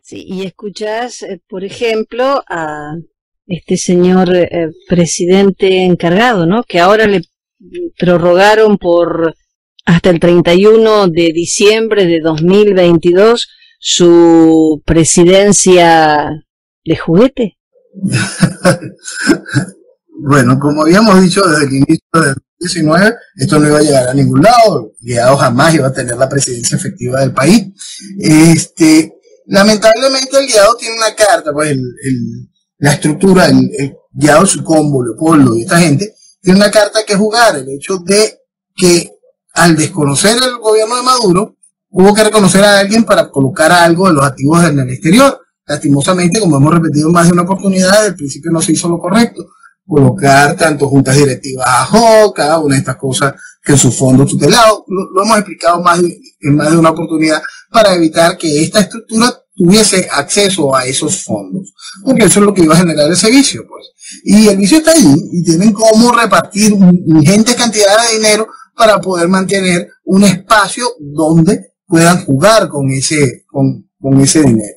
Sí, y escuchás, por ejemplo, a este señor presidente encargado, ¿no? Que ahora le prorrogaron por hasta el 31 de diciembre de 2022 su presidencia de juguete. Bueno, como habíamos dicho desde el inicio del 2019, esto no iba a llegar a ningún lado. Guaidó jamás iba a tener la presidencia efectiva del país. Lamentablemente el Guaidó tiene una carta, pues la estructura, el Guaidó, su combo, Leopoldo y esta gente, tiene una carta que jugar. El hecho de que al desconocer el gobierno de Maduro, hubo que reconocer a alguien para colocar algo de los activos en el exterior. Lastimosamente, como hemos repetido más de una oportunidad, desde el principio no se hizo lo correcto. Colocar tanto juntas directivas a JOC, cada una de estas cosas que en su fondo tutelado, lo hemos explicado en más de una oportunidad, para evitar que esta estructura tuviese acceso a esos fondos, porque eso es lo que iba a generar ese vicio, pues. Y el vicio está ahí, y tienen cómo repartir ingentes cantidades de dinero para poder mantener un espacio donde puedan jugar con ese dinero.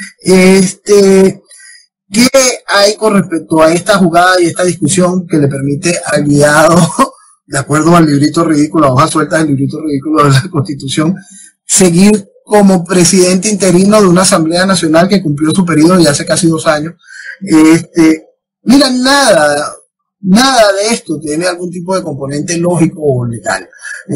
¿Qué hay con respecto a esta jugada y esta discusión que le permite al Guaidó, de acuerdo al librito ridículo, a hojas sueltas del librito ridículo de la Constitución, seguir como presidente interino de una Asamblea Nacional que cumplió su periodo ya hace casi 2 años? Mira, nada de esto tiene algún tipo de componente lógico o legal.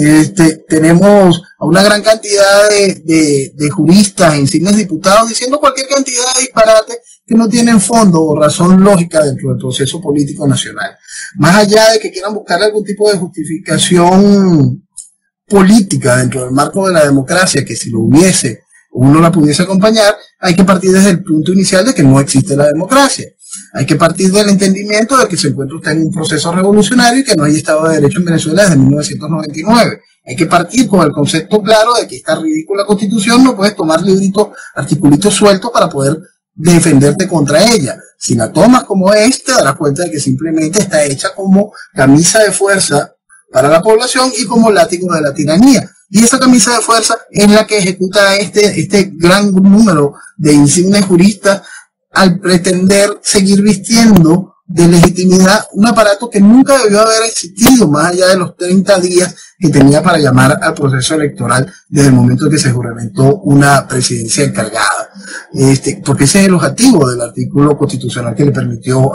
Tenemos a una gran cantidad de juristas, insignes diputados, diciendo cualquier cantidad de disparates que no tienen fondo o razón lógica dentro del proceso político nacional. Más allá de que quieran buscar algún tipo de justificación política dentro del marco de la democracia, que si lo hubiese, uno la pudiese acompañar, hay que partir desde el punto inicial de que no existe la democracia. Hay que partir del entendimiento de que se encuentra usted en un proceso revolucionario y que no hay Estado de Derecho en Venezuela desde 1999. Hay que partir con el concepto claro de que esta ridícula Constitución no puedes tomar libritos, articulitos sueltos para poder defenderte contra ella. Si la tomas como te darás cuenta de que simplemente está hecha como camisa de fuerza para la población y como látigo de la tiranía. Y esa camisa de fuerza es la que ejecuta este gran número de insignes juristas al pretender seguir vistiendo de legitimidad un aparato que nunca debió haber existido, más allá de los 30 días que tenía para llamar al proceso electoral desde el momento en que se juramentó una presidencia encargada. Porque ese es el objetivo del artículo constitucional que le permitió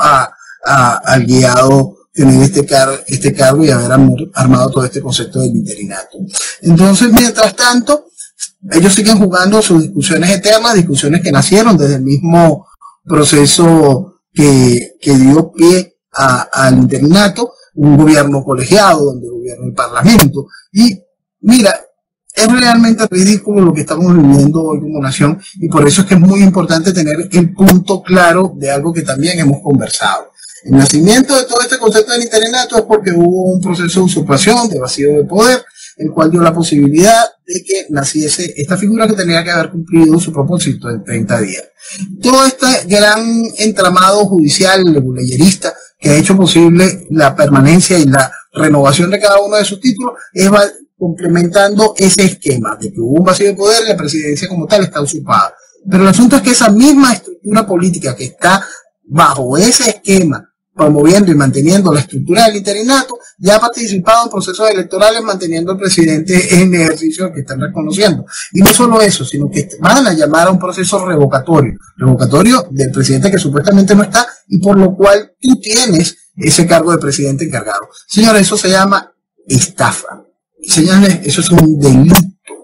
al Guaidó tener este cargo y haber armado todo este concepto del interinato. Entonces, mientras tanto, ellos siguen jugando sus discusiones eternas, discusiones que nacieron desde el mismo proceso que dio pie al interinato, un gobierno colegiado donde gobierna el Parlamento. Y mira, es realmente ridículo lo que estamos viviendo hoy como nación, y por eso es que es muy importante tener el punto claro de algo que también hemos conversado. El nacimiento de todo este concepto del interinato es porque hubo un proceso de usurpación, de vacío de poder, el cual dio la posibilidad de que naciese esta figura que tenía que haber cumplido su propósito en 30 días. Todo este gran entramado judicial, leguleyerista, que ha hecho posible la permanencia y la renovación de cada uno de sus títulos, es complementando ese esquema de que hubo un vacío de poder y la presidencia como tal está usurpada. Pero el asunto es que esa misma estructura política que está bajo ese esquema, promoviendo y manteniendo la estructura del interinato, ya ha participado en procesos electorales manteniendo al presidente en ejercicio que están reconociendo. Y no solo eso, sino que van a llamar a un proceso revocatorio del presidente que supuestamente no está y por lo cual tú tienes ese cargo de presidente encargado. Señores, eso se llama estafa. Señores, eso es un delito.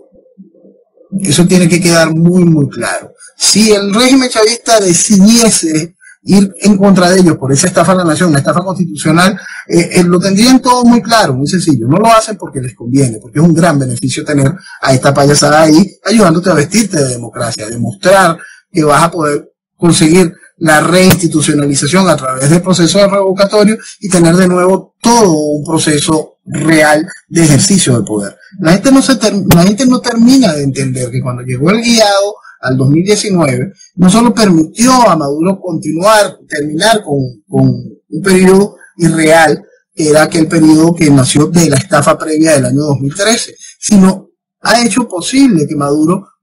Eso tiene que quedar muy, muy claro. Si el régimen chavista decidiese ir en contra de ellos por esa estafa a la nación, una estafa constitucional, lo tendrían todo muy claro, muy sencillo. No lo hacen porque les conviene, porque es un gran beneficio tener a esta payasada ahí ayudándote a vestirte de democracia, demostrar que vas a poder conseguir la reinstitucionalización a través del proceso de revocatorio y tener de nuevo todo un proceso real de ejercicio del poder. La gente no termina de entender que cuando llegó el Guaidó al 2019, no solo permitió a Maduro terminar con un periodo irreal, que era aquel periodo que nació de la estafa previa del año 2013, sino ha hecho posible que Maduro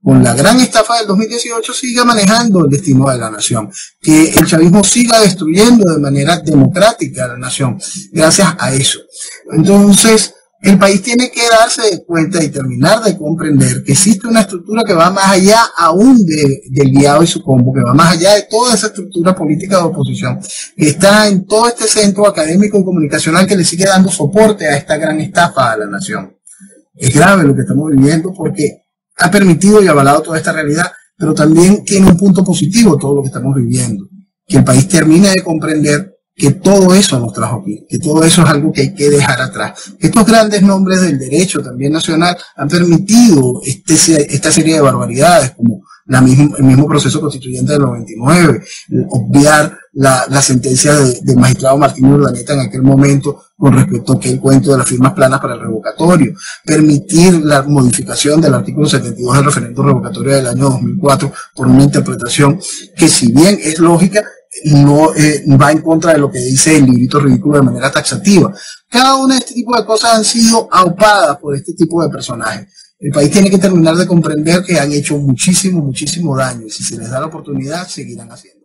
con la gran estafa del 2018, siga manejando el destino de la nación, que el chavismo siga destruyendo de manera democrática a la nación, gracias a eso. Entonces, el país tiene que darse cuenta y terminar de comprender que existe una estructura que va más allá aún del guiado y su combo, que va más allá de toda esa estructura política de oposición, que está en todo este centro académico y comunicacional que le sigue dando soporte a esta gran estafa a la nación. Es grave lo que estamos viviendo porque ha permitido y avalado toda esta realidad, pero también tiene un punto positivo todo lo que estamos viviendo, que el país termine de comprender que todo eso nos trajo aquí, que todo eso es algo que hay que dejar atrás. Estos grandes nombres del derecho también nacional han permitido esta serie de barbaridades, como el mismo proceso constituyente del 99, obviar la sentencia del magistrado Martín Urdaneta en aquel momento con respecto a aquel cuento de las firmas planas para el revocatorio, permitir la modificación del artículo 72 del referendo revocatorio del año 2004 por una interpretación que, si bien es lógica, no va en contra de lo que dice el librito ridículo de manera taxativa. Cada una de este tipo de cosas han sido aupadas por este tipo de personajes. El país tiene que terminar de comprender que han hecho muchísimo daño, y si se les da la oportunidad, seguirán haciendo.